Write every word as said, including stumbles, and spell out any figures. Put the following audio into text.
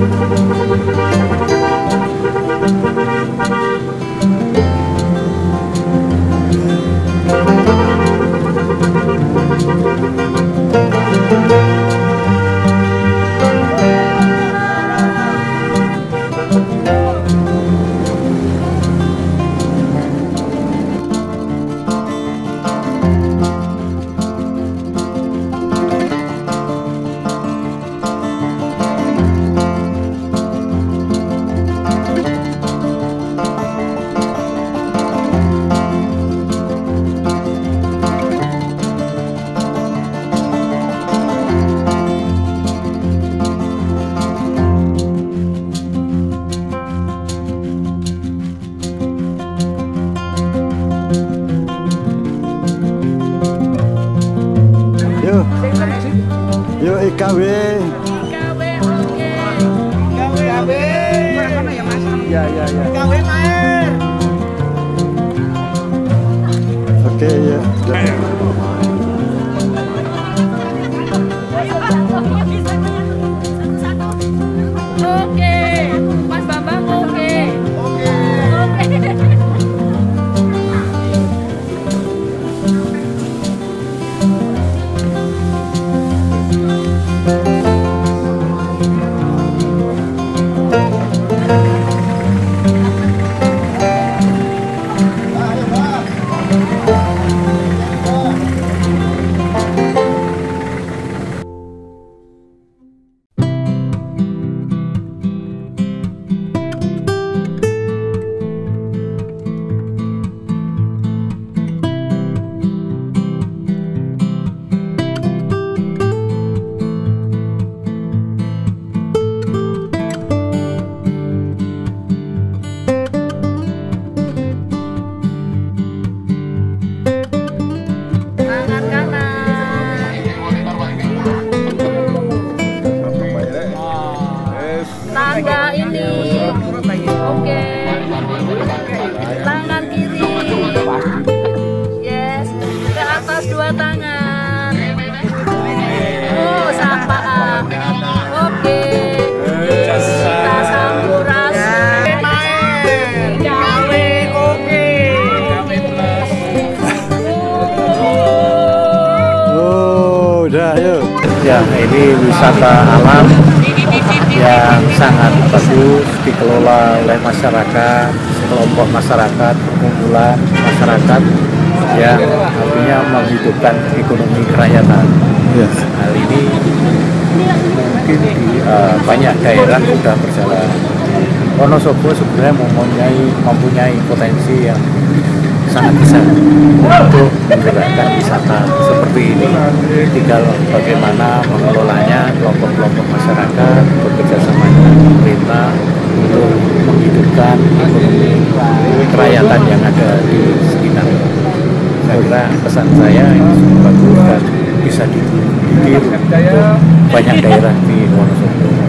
Yuk I K W. I K W, oke. Ya ya ya. I K W main. Oke ya. Oke, Mas Bambang oke. Oke. Oke. Tangga ini, oke. Tangan kiri, yes. Ke atas dua tangan. Oh, sapaan. Oke. Kita sampurasun. Gawe, oke. Oh, udah yuk. Ya, ini wisata alam yang sangat bagus dikelola oleh masyarakat, sekelompok masyarakat, perkumpulan masyarakat yang artinya menghidupkan ekonomi kerakyatan. Yes. Hal ini mungkin di uh, banyak daerah sudah berjalan. Wonosobo sebenarnya mempunyai mempunyai potensi yang sangat besar untuk menggerakkan wisata seperti ini. Tinggal bagaimana mengelolanya kelompok-kelompok masyarakat bekerja sama dengan pemerintah untuk menghidupkan ekonomi kerakyatan yang ada di sekitar. Saya kira pesan saya ini cukup bagus dan bisa ditiru untuk banyak daerah di Wonosobo.